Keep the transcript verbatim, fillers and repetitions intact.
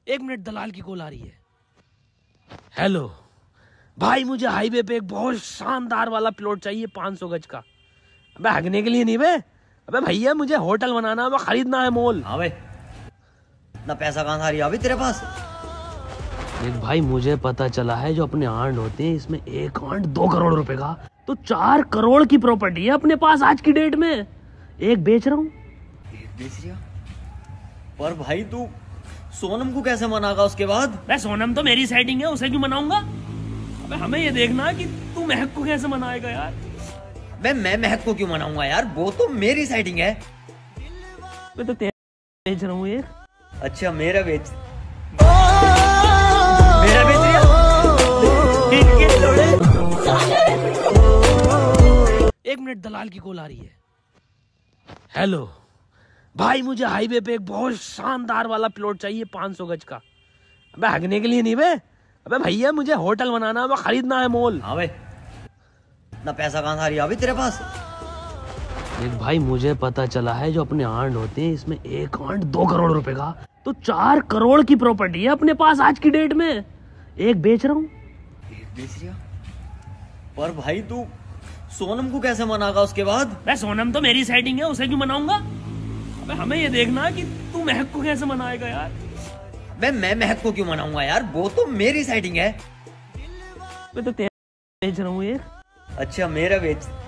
एक मिनट, दलाल की कॉल आ रही है। हेलो भाई, मुझे हाईवे पे एक बहुत शानदार वाला प्लॉट चाहिए, पाँच सौ गज का। अबे हगने के लिए नहीं बे, अबे भैया मुझे होटल बनाना है, खरीदना है मॉल। हाँ भाई, इतना पैसा कहाँ से आ रही है अभी तेरे पास? देख भाई, मुझे पता चला है जो अपने आंड होते हैं इसमें एक आंड दो करोड़ रुपए का, तो चार करोड़ की प्रॉपर्टी है अपने पास आज की डेट में। एक बेच रहा हूँ। एक बेच रहा? पर भाई तू सोनम को कैसे मनागा उसके बाद? मैं सोनम तो मेरी सेटिंग है, उसे क्यों मनाऊंगा? अबे हमें ये देखना कि तू महक को कैसे मनाएगा यार। मैं मैं महक को क्यों मनाऊंगा यार, वो तो मेरी सेटिंग है। मैं तो तेरा बेच रहा हूँ एक। अच्छा मेरा बेच मेरा बेच रहा? एक मिनट, दलाल की कॉल आ रही है। हेलो भाई, मुझे हाईवे पे एक बहुत शानदार वाला प्लॉट चाहिए, पाँच सौ गज का। अबे हगने के लिए नहीं बे, अबे भैया मुझे होटल बनाना है, खरीदना है मॉल। हाँ भाई, इतना पैसा कहाँ से आ रही है अभी तेरे पास? देख भाई, मुझे पता चला है जो अपने आंड होते हैं इसमें एक आंड दो करोड़ रुपए का, तो चार करोड़ की प्रॉपर्टी है अपने पास आज की डेट में। एक बेच रहा हूँ। एक बेच रहा? पर भाई तू सोनम को कैसे मनागा उसके बाद? मैं सोनम तो मेरी सेटिंग है, उसे क्यों मनाऊंगा? अबे हमें ये देखना कि तू महक को कैसे मनाएगा यार। मैं मैं महक को क्यों मनाऊंगा यार, वो तो मेरी सेटिंग है। मैं तो तेरा बेच रहा हूँ एक। अच्छा मेरा बेच